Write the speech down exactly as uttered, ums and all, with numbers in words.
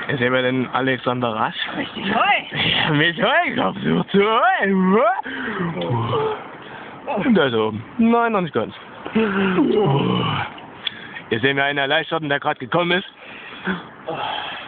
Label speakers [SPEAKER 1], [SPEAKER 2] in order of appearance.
[SPEAKER 1] Hier sehen wir den Alexander Rasch.
[SPEAKER 2] Richtig heu.
[SPEAKER 1] Mit Heukopf sucht zu Heu. Und da ist er oben. Nein, noch nicht ganz. Hier sehen wir einen Erleichterten, der gerade gekommen ist.